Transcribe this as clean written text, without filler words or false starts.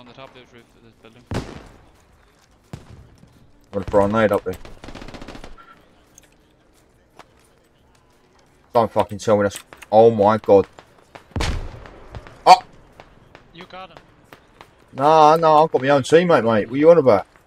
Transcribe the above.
the top of this roof of this building. I'm gonna throw a nade up there. Don't fucking tell me that's... Oh my god. Oh! You got him. No, I've got my own teammate, mate. What are you on about?